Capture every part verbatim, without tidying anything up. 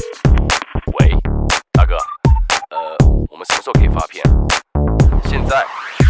喂，大哥，呃，我们什么时候可以发片？现在。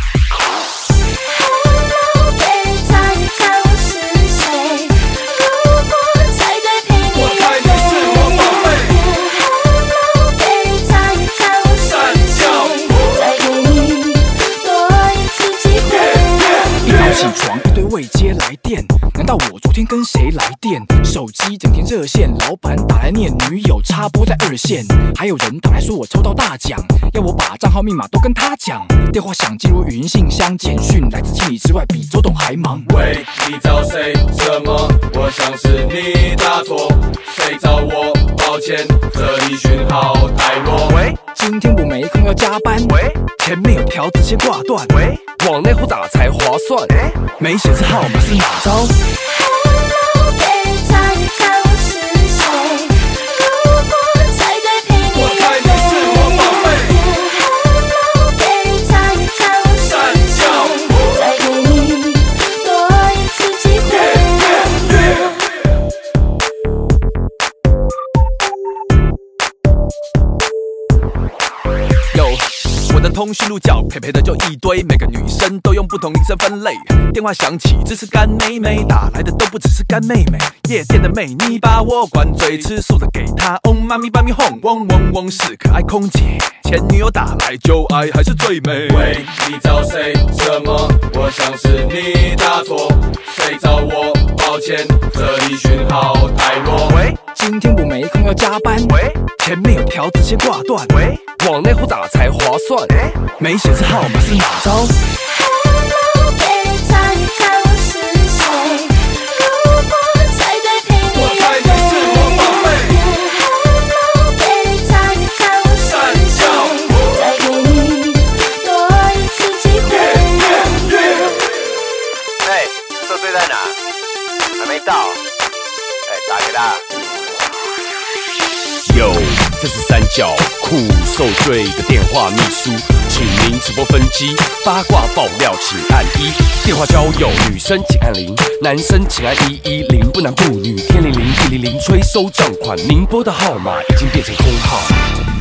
起床一堆未接来电，难道我昨天跟谁来电？手机整天热线，老板打来念女友插播在二线，还有人打来说我抽到大奖，要我把账号密码都跟他讲。电话响进入语音信箱，简讯来自千里之外，比周董还忙。 喂，你找谁？什么？我想是你打错，谁找我？抱歉，这里讯号太弱。 喂，今天我没空要加班。 喂， 前面有条直接挂断。 喂，往内户打才划算。欸、 没显示号码是哪招？ 我的通讯录角陪陪的就一堆，每个女生都用不同铃声分类。电话响起，这是干妹妹打来的，都不只是干妹妹。夜店的美女把我灌醉，吃素的给她，哦妈咪把咪哄，嗡嗡嗡是可爱空姐。前女友打来就爱还是最美。 喂，你找谁？什么？我想是你打错，谁找我？抱歉，这里讯号太弱。 喂， 今天我没空要加班。 喂， 前面有条直接挂断。 喂，往内户打才划算。欸、 没显示号码是哪招？ 在哪？还没到。哎，打给他。哟，这是三角酷受罪的电话秘书，请您直播分机，八卦爆料请按一，电话交友女生请按零，男生请按一一零，不男不女天灵灵地灵灵催收账款，您拨的号码已经变成空号。